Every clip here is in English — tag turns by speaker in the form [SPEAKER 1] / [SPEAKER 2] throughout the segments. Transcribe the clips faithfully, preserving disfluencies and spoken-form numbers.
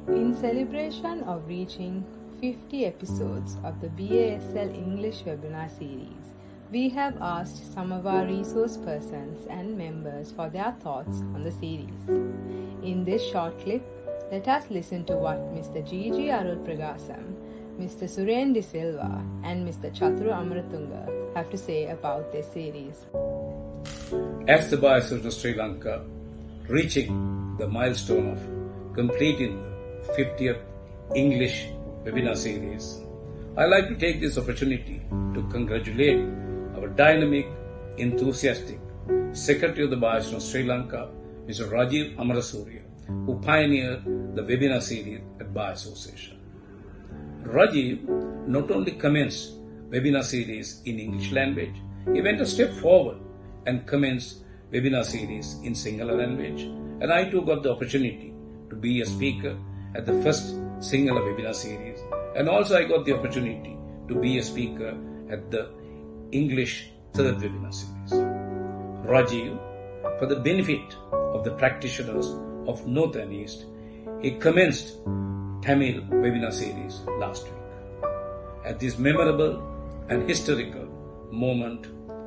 [SPEAKER 1] In celebration of reaching fifty episodes of the B A S L English webinar series, we have asked some of our resource persons and members for their thoughts on the series. In this short clip, let us listen to what Mister G G Arulpragasam, Mister Suren De Silva and Mister Chathuru Amaratunga have to say about this series.
[SPEAKER 2] As the B I A S of Sri Lanka reaching the milestone of completing the fiftieth English webinar series, I'd like to take this opportunity to congratulate our dynamic, enthusiastic Secretary of the B I A S of Sri Lanka, Mister Rajiv Amarasuriya, who pioneered the webinar series at B I A Association. Rajiv not only commenced webinar series in English language, he went a step forward and commenced webinar series in Sinhala language, and I too got the opportunity to be a speaker at the first Sinhala webinar series, and also I got the opportunity to be a speaker at the English third webinar series. Rajiv, for the benefit of the practitioners of North and East, he commenced Tamil webinar series last week. At this memorable and historical moment,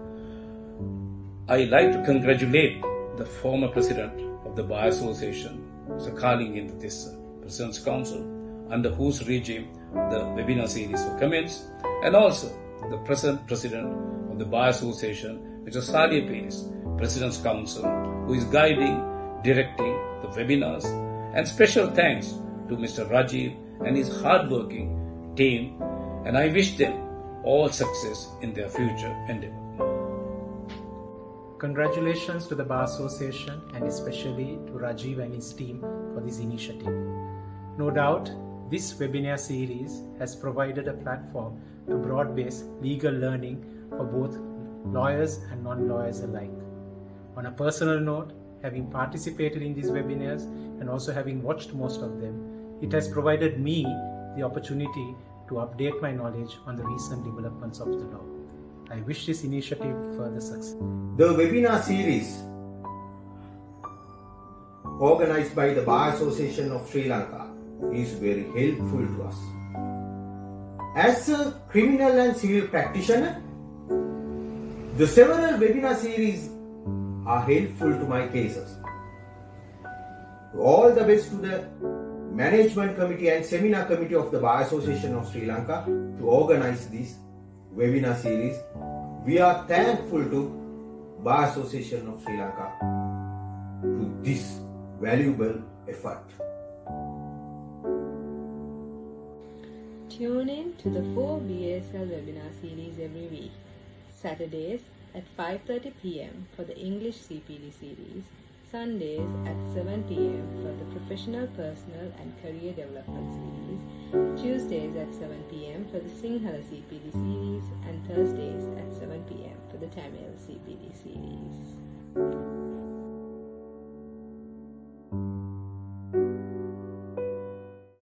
[SPEAKER 2] I like to congratulate the former president of the B I A Association, Mister Kalingendra Tissa, President's Council, under whose regime the webinar series was commenced, and also the present president of the B I A Association, Mister Sadia Paris, President's Council, who is guiding, directing the webinars, and special thanks to Mister Rajiv and his hard-working team, and I wish them all success in their future endeavor.
[SPEAKER 3] Congratulations to the B I A Association and especially to Rajiv and his team for this initiative. No doubt, this webinar series has provided a platform to broad-base legal learning for both lawyers and non-lawyers alike. On a personal note, having participated in these webinars and also having watched most of them, it has provided me the opportunity to update my knowledge on the recent developments of the law. I wish this initiative further success.
[SPEAKER 4] The webinar series organized by the B I A Association of Sri Lanka is very helpful to us. As a criminal and civil practitioner, the several webinar series are helpful to my cases. All the best to the Management Committee and Seminar Committee of the B I A Association of Sri Lanka to organize this webinar series. We are thankful to B I A Association of Sri Lanka to this valuable effort.
[SPEAKER 1] Tune in to the four B A S L webinar series every week. Saturdays at five thirty p m for the English C P D series, Sundays at seven p m for the Professional, Personal and Career Development series, Tuesdays at seven p m for the Sinhala C P D series, and Thursdays at seven p m for the Tamil C P D series.